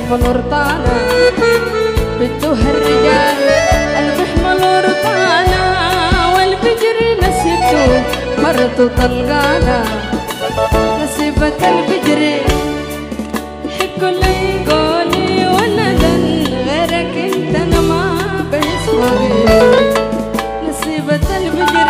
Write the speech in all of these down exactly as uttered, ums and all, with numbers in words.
بيحمل ورطانة بدوها الرجال اللي بيحمل ورطانة والفجر نسيبته مرته طلقانة نسيبة الفجر حكوا لي قولي ولدا غيرك انت انا ما بيسوى نسيبة الفجر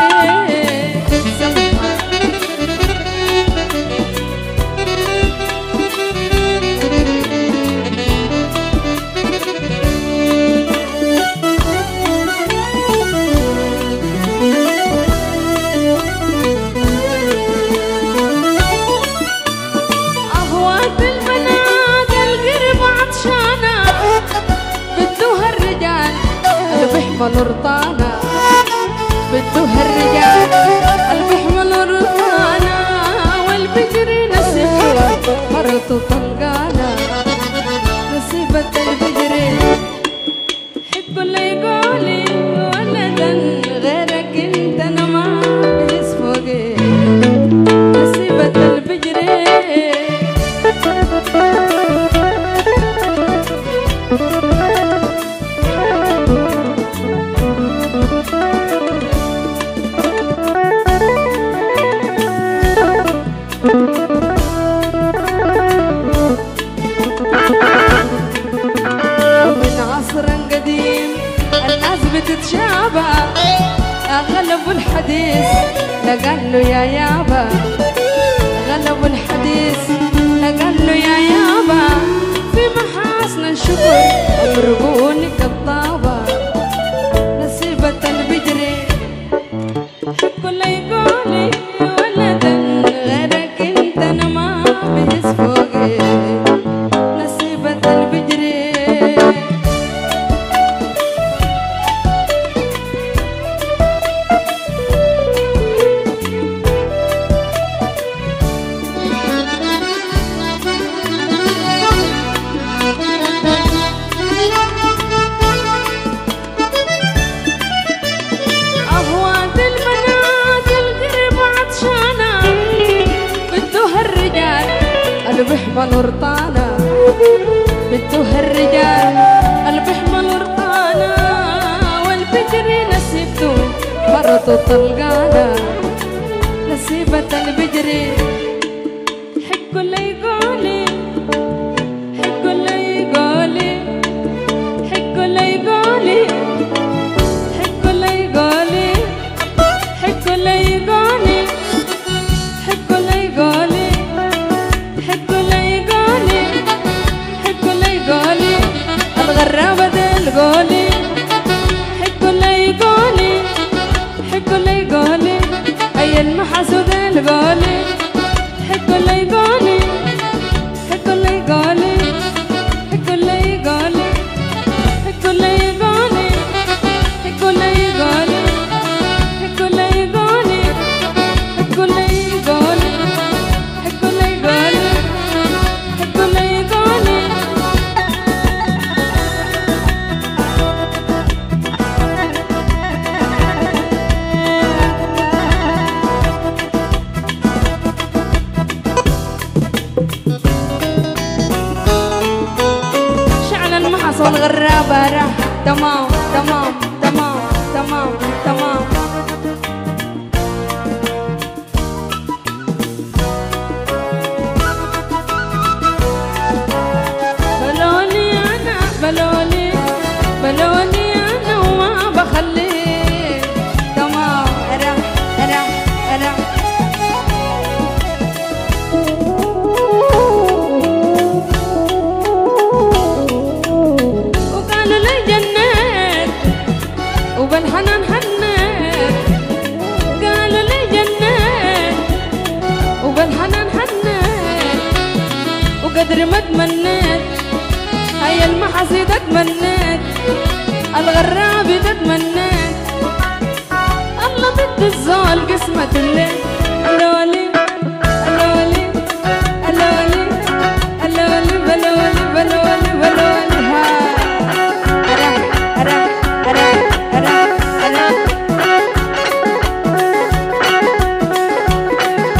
بيحمل ورطانة بدوها الرجال اللي بيحمل ورطانة والفجر نسيبته مرته طلقانة نسيبة الفجر حكوا لي قولي ولدا غيرك انت انا ما بيسفوقي نسيبة الفجر بتتشابه غلبوا الحديث لقال له يا يابا غلبوا الحديث لقال له يا يابا في محاسن الشكر امرقوني كالطابة نسيبة البجر حكوا لي قولي ولدا غيرك انت انا ما بهز فوقي نسيبة البجر بيحمل ورطانة بدوها الرجال اللي بيحمل ورطانة والفجر نسيبته مرته طلقانة نسيبة الفجر حكوا لي قولي حكوا لي قولي حكوا لي قولي حكوا لي قولي حكوا لي قولي حكوا لي قولي الغرابة دي القولي حكوا لي قولي حكوا لي قولي أي المحاسود القولي حكوا لي قولي حكوا لي قولي حكوا لي قولي حكوا لي قولي حكوا لي قولي حكوا لي قولي حكوا لي قولي حكوا لي قولي حكوا لي قولي والغرابة راح تمام تمام تمام تمام تمام بلوني أنا بلوني بلوني أنا وما بخليه تمام راح راح راح وبالحنان حنان قالوا لي جنان وبالحنان حنان وقدر ما تمنيت هيا المحاسيد اتمنيت الغراب تتمنيت الله ضد الزول قسمة الليل اللولي اللولي اللولي اللولي بلولي بلولي بلولي ها أرح أرح أرح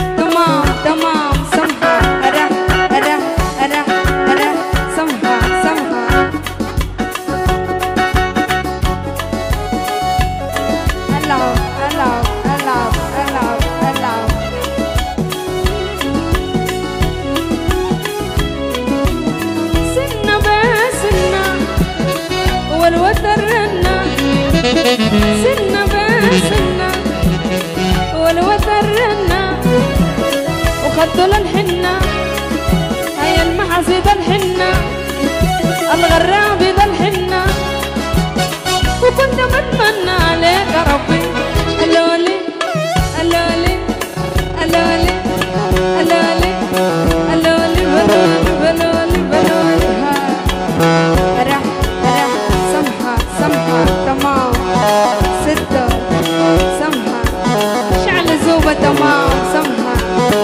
تمام تمام سمحة أرح أرح أرح أرح سمحة سمحة والوتر رنا سنة بسنة والوتر رنا وخدوا للحنة هيا المحاسي ده الحنة الغرابي ده الحنة وكنت بتمنى عليك يا ربي اللولي اللولي اللولي اللولي اللولي بلولي بلولي بلولي ها رح رح سمحة سمحة تمام ستة سمحة شعل زوبة تمام سمحة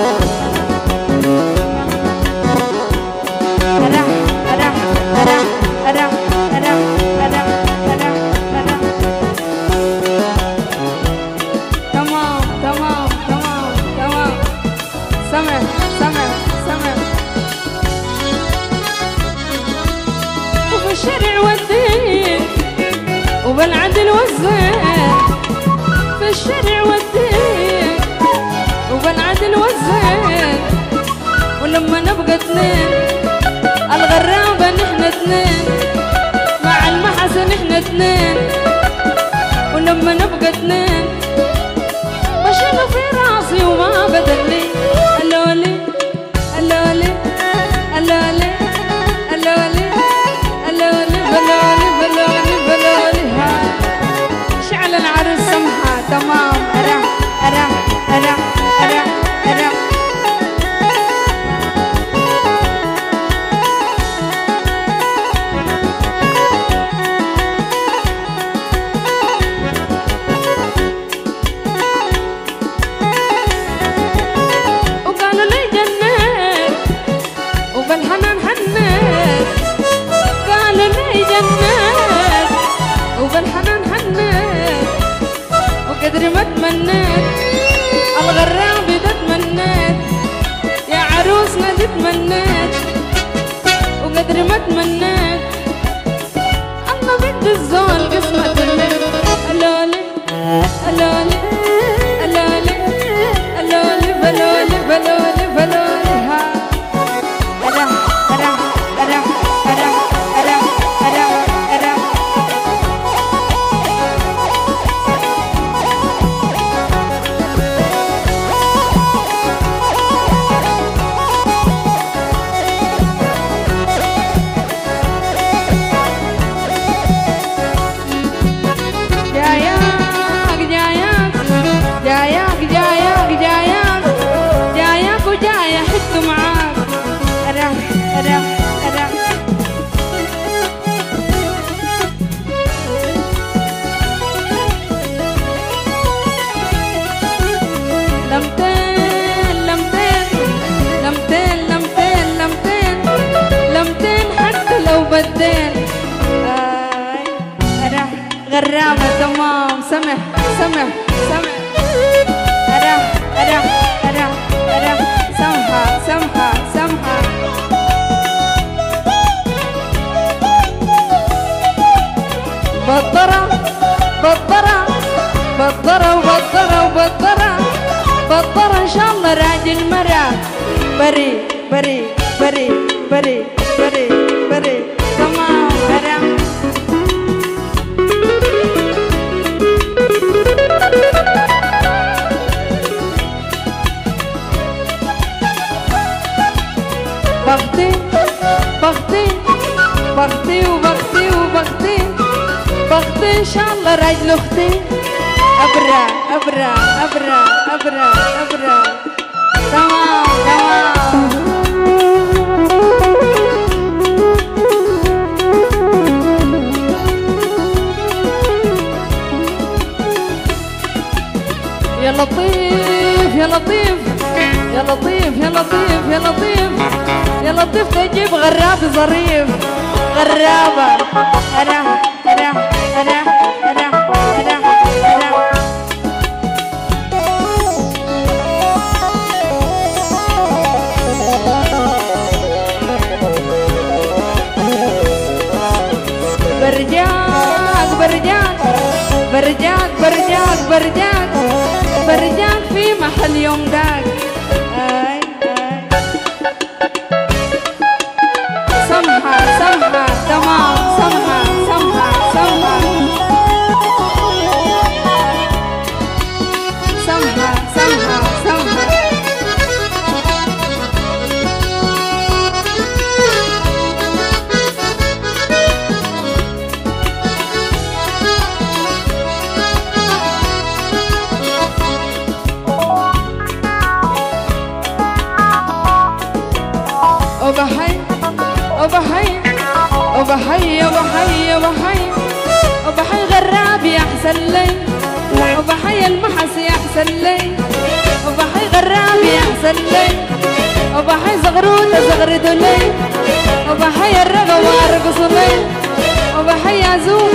رح رح رح رح رح رح رح رح تمام تمام تمام تمام سمع سمع سمع وفي الشرع والدين وبالعدل والزين في الشرع والدين وبالعدل والزين ولما نبقى اتنين الغرابة نحن اتنين مع المحسن نحن اتنين ولما نبقى اتنين بشيله في راسي وما بدلي اللولي اللولي اللولي اللولي اللولي بلولي بلولي بلولي ها شعل العرس سمحة تمام أرح أرح أرح أرح أرح وقالوا لي جنات وبالحنان حنات قالوا لي جنات وبالحنان حنات وقدر ما تمنيت الغرابي ده تمنيت يا عروسنا دي تمنيت وقدر ما تمنيت الله بنت الزول قسمة الليل اللولي اللولي اللولي اللولي بلولي بلولي بلولي ها أرح أرح أرح أرح أرح أرح أرح جاياك جاياك جاياك جاياك جاياك جاياك وجاية حد معاك أرح أرح أرح لمتين لمتين لمتين لمتين لمتين لمتين حتى لو بدين آي أرح غرابة تمام سمح سمح سمح أرح أرح أرح أرح سمحة سمحة سمحة بطرة بطرة بطرة وبطرة وبطرة بطرة إن شاء الله راجل مرة بري بري بري بري بري بري تمام أرح بختي بختي بختي وبختي وبختي بختي إن شاء الله راجل أختي أبرة أبرة أبرة أبرة أبرة تمام تمام يا لطيف يا لطيف يا لطيف يا لطيف يا لطيف يا لطيف تجيب غراب ظريف غرابة أنا أنا أنا أنا أنا أنا برجاك برجاك برجاك برجاك برجاك برجاك في محل يوم داك آي آي سمحة سمحة تمام سمحة سمحة وبحي وبحي وبحي وبحي غراب يا احسن لي وبحي المحس يا احسن لي وبحي غراب يا احسن لي وبحي زغروطه زغردوا لي وبحي الرقا وارقصوا لي وبحي عزوم